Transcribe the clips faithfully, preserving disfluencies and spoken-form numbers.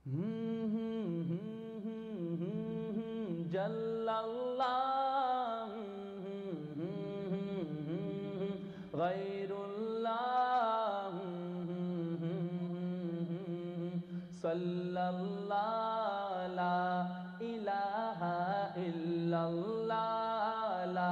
جل اللہ غیر اللہ صلی اللہ لا الہ الا اللہ لا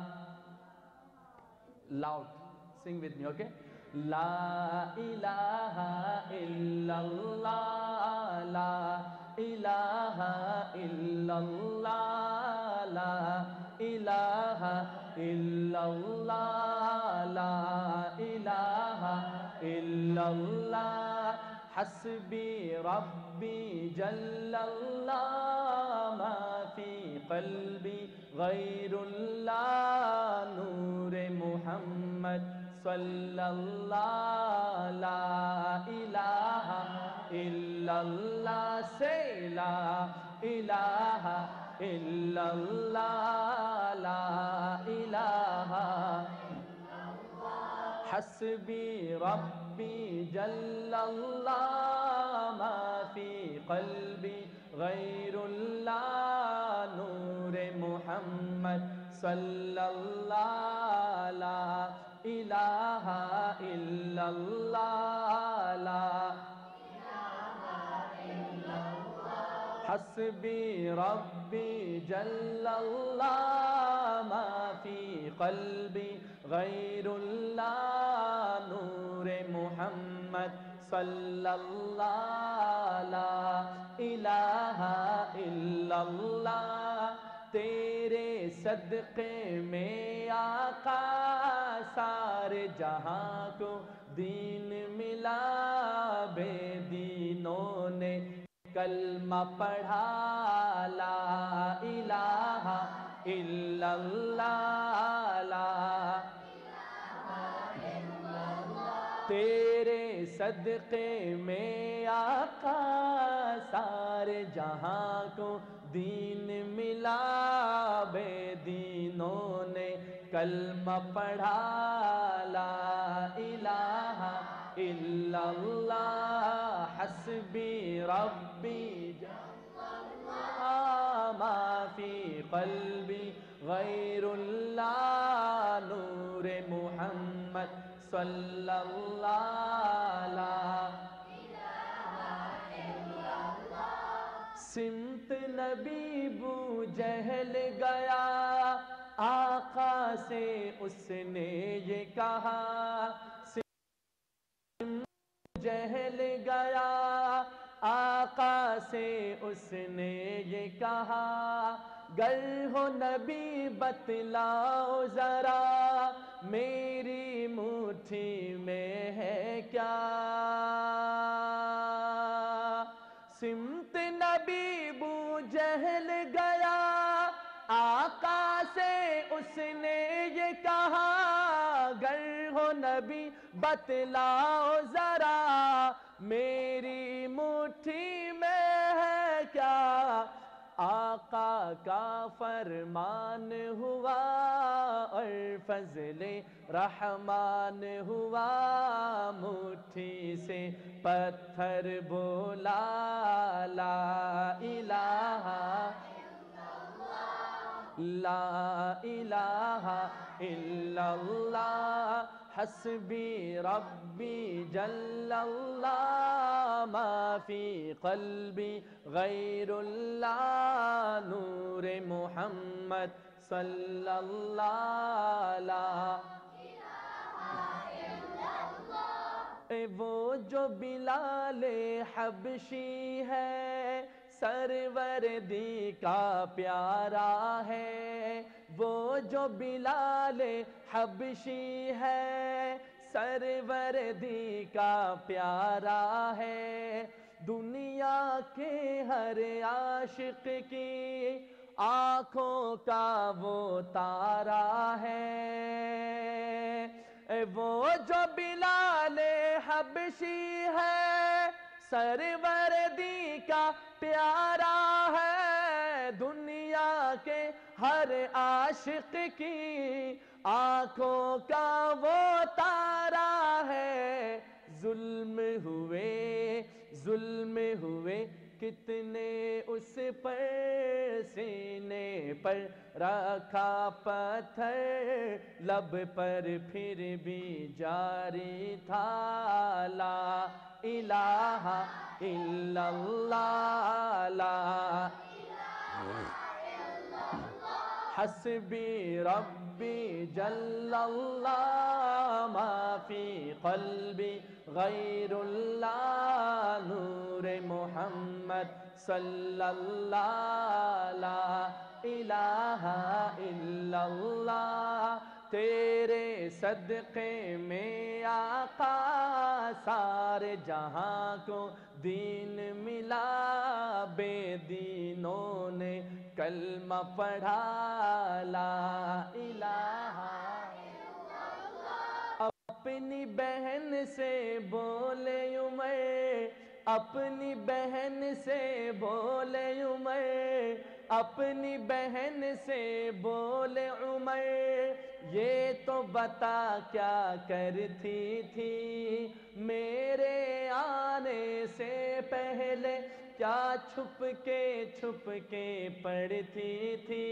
loud sing with me okay لا الہ الا اللہ لا الہ الا اللہ لا الہ الا اللہ لا الہ الا اللہ حسبی ربی جل اللہ ما فی قلبی غیر اللہ نور محمد صلی اللہ لا الہ الا اللہ سے لا الہ الا اللہ لا الہ حسبی ربی جل اللہ ما فی قلبی غیر اللہ نور محمد صلی اللہ لا الہ الا اللہ لا حسبی ربی جل اللہ ما فی قلبی غیر اللہ نور محمد صلی اللہ لا الہ الا اللہ تیرے صدقے میں آقا سارے جہاں کو دین ملا بے دینوں نے کلمہ پڑھا لا الہ الا اللہ لا تیرے صدقے میں آقا سارے جہاں کو دین ملا بے دینوں نے کلمہ پڑھا لا الہ الا اللہ حسبی ربی جل اللہ ما فی قلبی غیر اللہ نور محمد صلی اللہ لا سمت نبی بو جہل گیا آقا سے اس نے یہ کہا سمت جہل گیا آقا سے اس نے یہ کہا گر ہو نبی بتلاؤ ذرا میری مٹھی میں ہے کیا سمت نبی بو جہل گیا آقا سے اس نے یہ کہا گر ہو نبی بتلاؤ ذرا میری مٹھی میں ہے کیا آقا کا فرمان ہوا اور فضل رحمان ہوا مٹھی سے پتھر بولا لا الہ لا الہ الا اللہ حسبی ربی جل اللہ ما فی قلبی غیر اللہ نور محمد صلی اللہ لا وہ جو بلال حبشی ہے سروردی کا پیارا ہے وہ جو بلال حبشی ہے سروردی کا پیارا ہے دنیا کے ہر عاشق کی آنکھوں کا وہ تارا ہے وہ جو بلال حبشی ہے سروردی کا پیارا ہے دنیا کے ہر عاشق کی آنکھوں کا وہ تارا ہے ظلم ہوئے ظلم ہوئے کتنے اس پر سینے پر رکھا پتھر، لب پر پھر بھی جاری تھا لا الہ الا اللہ، لا حسبی ربی جل اللہ، ما فی قلبی غیر اللہ، نور محمد صلی اللہ، لا الہ الا اللہ، تیرے صدقے میں آقا سارے جہاں کو دین ملا، بے دینوں نے کلمہ پڑھا لا الہ۔ اپنی بہن سے بولے عمر، اپنی بہن سے بولے عمر، اپنی بہن سے بولے عمر، یہ تو بتا کیا کرتی تھی میرے آنے سے پہلے، کیا چھپ کے چھپ کے پڑھتی تھی۔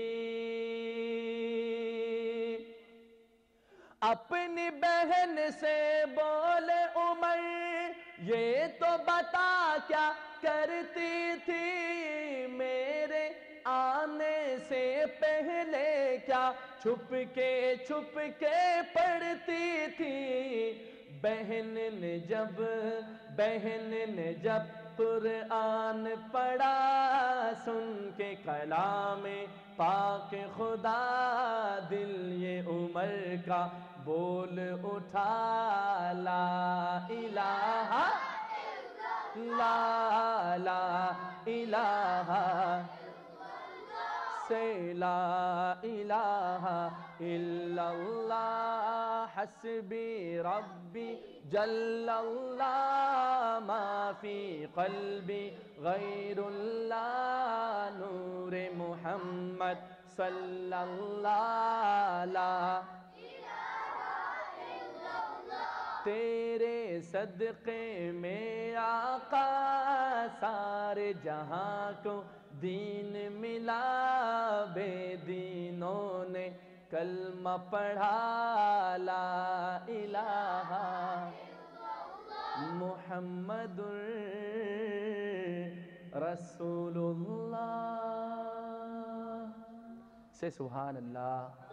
اپنی بہن سے بولے عمر، یہ تو بتا کیا کرتی تھی میرے آنے سے پہلے، کیا چھپ کے چھپ کے پڑھتی تھی۔ بہن نے جب بہن نے جب قرآن پڑھا، سن کے کلام پاک خدا، دل یہ عمر کا بول اٹھا لا الہ لا لا الہ سے لا الہ الا اللہ، حسبی ربی جل اللہ، ما فی قلبی غیر اللہ، نور محمد صلی اللہ، لا تیرے صدقے میں آقا سارے جہاں کو دین ملا، بے دینوں نے کلمہ پڑھا لا الہ محمد رسول اللہ سے سبحان اللہ۔